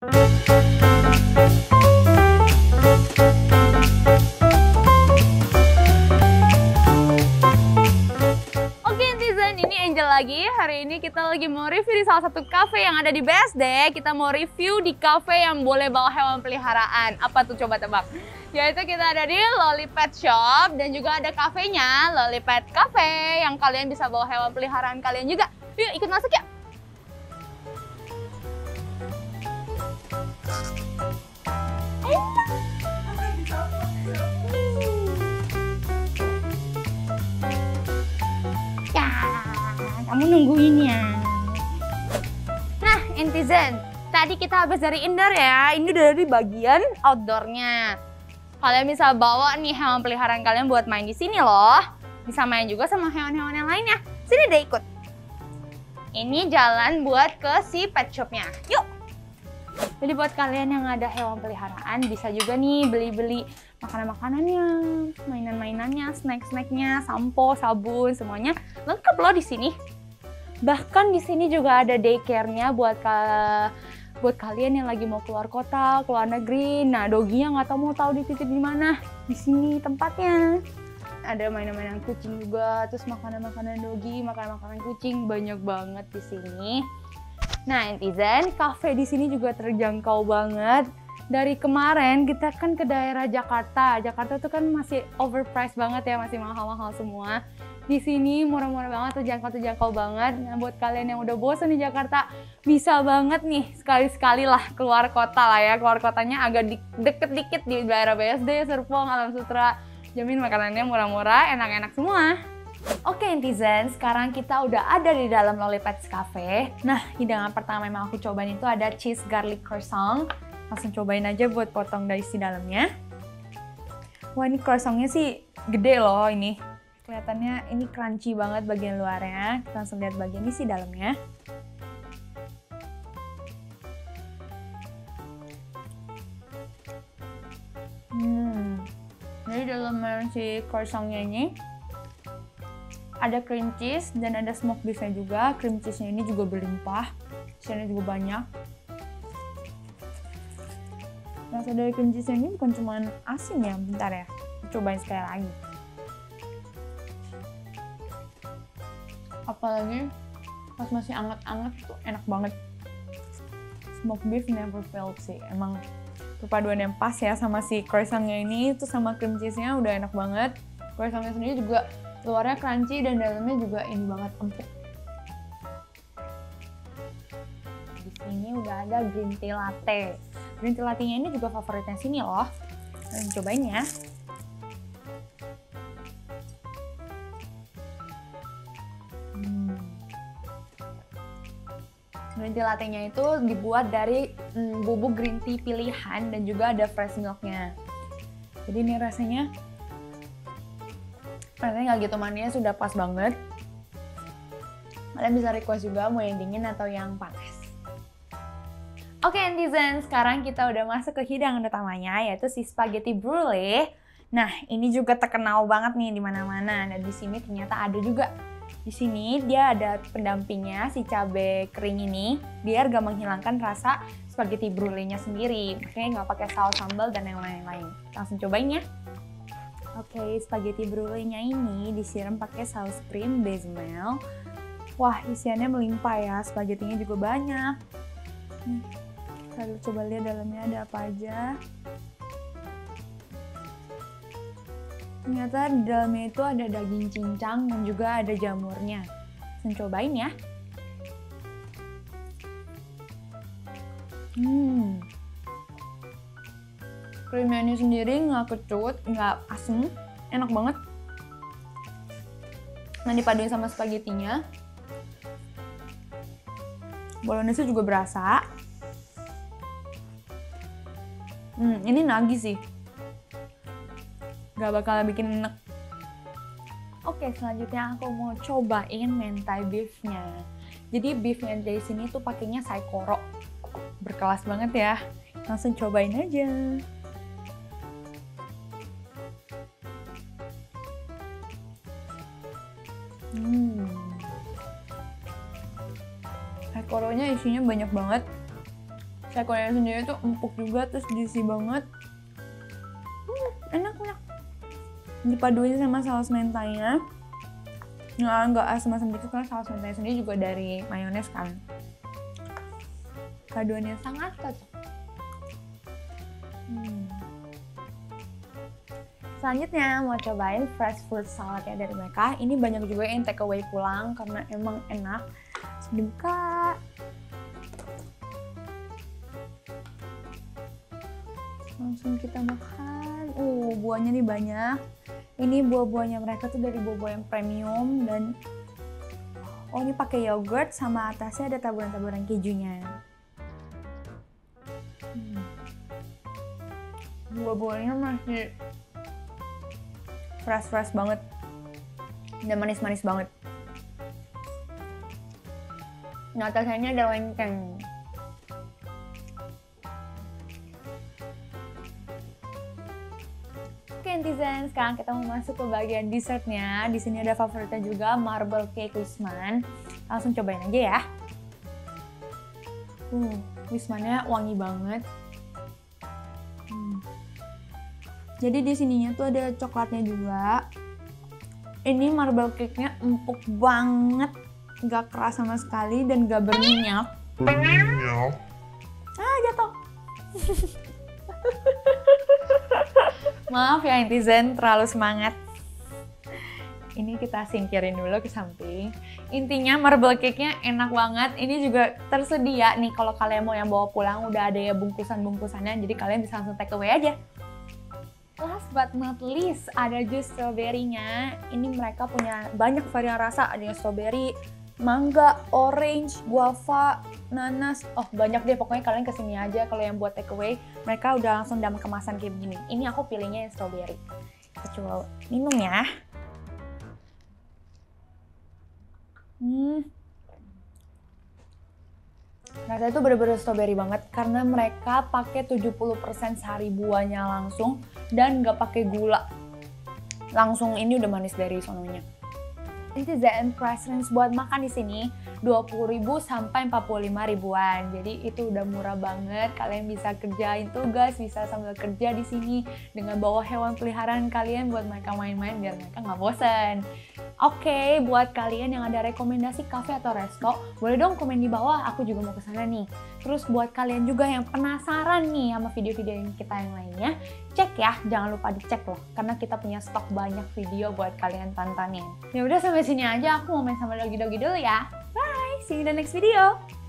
Oke netizen, ini Angel lagi. Hari ini kita lagi mau review di salah satu cafe yang ada di BSD. Kita mau review di cafe yang boleh bawa hewan peliharaan. Apa tuh, coba tebak? Yaitu kita ada di Loli Pet Shop dan juga ada kafenya Loli Pet Cafe yang kalian bisa bawa hewan peliharaan kalian juga. Yuk ikut masuk ya. Ya, kamu nungguin ya. Nah, netizen, tadi kita habis dari indoor ya. Ini udah dari bagian outdoornya. Kalian bisa bawa nih hewan peliharaan kalian buat main di sini loh. Bisa main juga sama hewan-hewan yang lainnya. Sini deh ikut. Ini jalan buat ke si pet shopnya. Yuk. Jadi buat kalian yang ada hewan peliharaan bisa juga nih beli-beli makanan-makanannya, mainan-mainannya, snack-snacknya, sampo, sabun, semuanya lengkap loh di sini. Bahkan di sini juga ada daycare-nya buat kalian yang lagi mau keluar kota, keluar negeri. Nah, doginya nggak mau tahu dititip di mana. Di sini tempatnya. Ada mainan-mainan kucing juga, terus makanan-makanan dogi, makanan-makanan kucing, banyak banget di sini. Nah, netizen, cafe di sini juga terjangkau banget. Dari kemarin kita kan ke daerah Jakarta. Jakarta tuh kan masih overpriced banget ya, masih mahal-mahal semua. Di sini murah-murah banget, terjangkau banget. Nah, buat kalian yang udah bosan di Jakarta, bisa banget nih sekali-sekali lah keluar kota lah ya. Keluar kotanya agak deket dikit di daerah BSD, Serpong, Alam Sutra. Jamin makanannya murah-murah, enak-enak semua. Oke netizen, sekarang kita udah ada di dalam Loli Pet Cafe. Nah, hidangan pertama yang mau aku cobain itu ada cheese garlic croissant. Langsung cobain aja buat potong dari si dalamnya. Wah, ini croissantnya sih gede loh ini. Kelihatannya ini crunchy banget bagian luarnya. Kita langsung lihat bagian isi dalamnya. Jadi dalam si croissantnya ini ada cream cheese dan ada smoked beefnya juga. Cream cheese-nya ini juga berlimpah, isiannya juga banyak. Rasa dari cream cheese-nya ini bukan cuma asin ya, bentar ya. Cobain sekali lagi. Apalagi pas masih anget-anget tuh enak banget. Smoked beef never failed sih. Emang perpaduan yang pas ya sama si croissantnya ini, itu sama cream cheese-nya udah enak banget. Croissantnya sendiri juga luarnya crunchy dan dalamnya juga ini banget empuk. Di sini udah ada green tea latte. Green tea latte-nya ini juga favoritnya sini loh. Cobain ya. Green tea latte-nya itu dibuat dari bubuk green tea pilihan dan juga ada fresh milk-nya. Jadi ini rasanya nggak gitu manis, sudah pas banget. Kalian bisa request juga mau yang dingin atau yang panas. Oke netizen, sekarang kita udah masuk ke hidangan utamanya yaitu si spaghetti brulee. Nah, ini juga terkenal banget nih di mana-mana. Nah, di sini ternyata ada juga. Di sini dia ada pendampingnya si cabai kering ini biar gak menghilangkan rasa spaghetti brulee-nya sendiri. Makanya nggak pakai saus sambal dan yang lain-lain. Langsung cobain ya. Oke, spaghetti brulee-nya ini disiram pakai saus krim bechamel. Wah, isiannya melimpah ya, spaghettinya juga banyak. Kita coba lihat dalamnya ada apa aja. Ternyata di dalamnya itu ada daging cincang dan juga ada jamurnya. Langsung cobain ya. Krimnya ini sendiri nggak kecut, nggak asem, enak banget. Nah, dipaduin sama spagettinya. Bolognese juga berasa. Ini nagi sih. Gak bakal bikin enek. Oke, selanjutnya aku mau cobain mentai beefnya. Jadi beefnya dari sini tuh pakainya saikoro. Berkelas banget ya. Langsung cobain aja. Saikoronya isinya banyak banget. Tekonya sendiri tuh empuk juga, terus juicy banget. Enak. Dipaduin sama saus mentanya. Nggak asam-asam gitu karena saus mentanya sendiri juga dari mayones kan. Paduannya sangat cocok. Selanjutnya mau cobain fresh fruit salad ya dari mereka. Ini banyak juga yang take away pulang karena emang enak. Langsung dibuka. Langsung kita makan. Buahnya nih banyak. Ini buah-buahnya mereka tuh dari buah-buah yang premium dan ini pakai yogurt sama atasnya ada taburan-taburan kejunya. Buah-buahnya masih fresh banget dan manis-manis banget. Nah, atasnya ada lengkeng. Oke, netizen, sekarang kita mau masuk ke bagian dessertnya. Di sini ada favoritnya juga, marble cake Wisman. Langsung cobain aja ya. Wismannya wangi banget. Jadi di sininya tuh ada coklatnya juga. Ini marble cake-nya empuk banget, gak keras sama sekali dan gak berminyak. Jatuh. Maaf ya netizen, terlalu semangat. Ini kita singkirin dulu ke samping. Intinya marble cake-nya enak banget. Ini juga tersedia nih kalau kalian mau yang bawa pulang, udah ada ya bungkusan-bungkusannya, jadi kalian bisa langsung take away aja. Last but not least, ada jus stroberinya. Ini mereka punya banyak varian rasa, ada yang strawberry, mangga, orange, guava, nanas. Banyak deh, pokoknya kalian kesini aja kalau yang buat take away. Mereka udah langsung dalam kemasan kayak begini. Ini aku pilihnya yang strawberry. Kita coba minum ya. Rasanya itu bener-bener strawberry banget karena mereka pakai 70% sari buahnya langsung dan nggak pakai gula. Langsung ini udah manis dari sononya. Netizen price range buat makan di sini 20.000 sampai 45.000-an. Jadi itu udah murah banget. Kalian bisa kerjain tugas, bisa sambil kerja di sini dengan bawa hewan peliharaan kalian buat mereka main-main biar mereka nggak bosan. Oke, buat kalian yang ada rekomendasi cafe atau resto, boleh dong komen di bawah, aku juga mau kesana nih. Terus buat kalian juga yang penasaran nih sama video-video kita yang lainnya, cek ya, jangan lupa dicek loh, karena kita punya stok banyak video buat kalian tontonin. Ya udah sampai sini aja, aku mau main sama dogi-dogi dulu ya. Bye, see you in the next video.